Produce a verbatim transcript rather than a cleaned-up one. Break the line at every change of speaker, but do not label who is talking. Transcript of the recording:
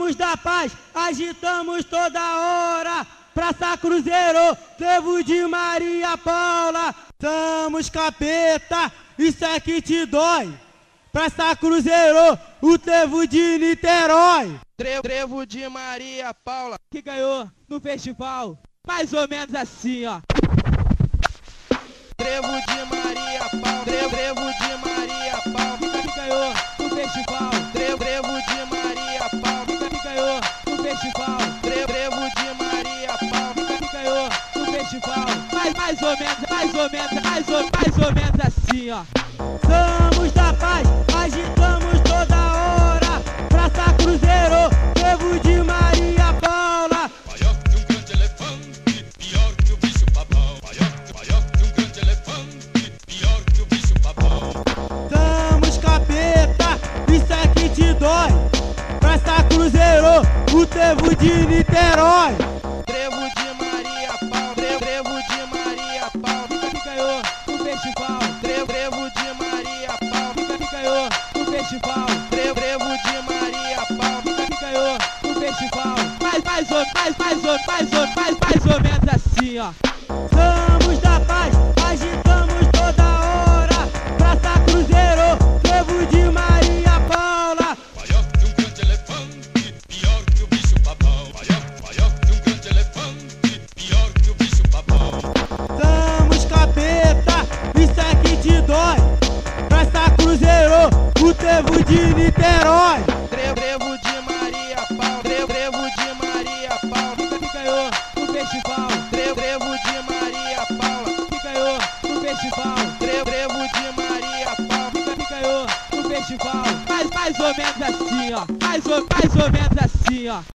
Somos da paz, agitamos toda hora. Praça Cruzeiro, trevo de Maria Paula. Somos capeta, isso é que te dói. Praça Cruzeiro, o trevo de Niterói.
Trevo, trevo de Maria Paula,
Que ganhou no festival, mais ou menos assim, ó.
trevo de Maria Paula, trevo, trevo de Maria Paula,
Que ganhou no festival,
trevo, trevo de Maria Paula,
que ganhou no festival,
trevo, trevo de Maria Paula,
que ganhou no festival, mais, mais ou menos, mais ou menos, mais ou, mais ou menos assim, ó. Somos da paz, agitamos toda hora. Praça Cruzeiro, trevo de Maria Paula.
Maior que um grande elefante, pior que o bicho papão. Maior, maior que um grande elefante, pior que o bicho papão.
Somos capeta, isso é que te dói. Praça Cruzeiro, o trevo de Niterói.
trevo de Maria Paula, trevo, trevo de Maria Paula,
Que ganhou no festival,
trevo, trevo de Maria Paula,
que ganhou no festival,
trevo, trevo de Maria Paula,
que ganhou no festival, mais, mais ou, mais, mais ou, mais ou, mais, mais ou menos assim, ó. Somos da paz, agitamos toda hora. Praça Cruzeiro, trevo de Maria Paula.
Maior que um grande elefante, pior que o bicho papão. Maior, maior que um grande elefante, pior que o bicho papão.
Somos capeta, isso é que te dói. Praça Cruzeiro, o trevo de Niterói.
trevo, trevo de Maria Paula, trevo, trevo de Maria Paula,
Que ganhou no festival,
trevo, trevo de Maria Paula,
que ganhou no festival,
trevo, trevo de Maria Paula,
que ganhou no festival, mais, mais ou menos assim, ó. Mais ou, mais ou menos assim, ó.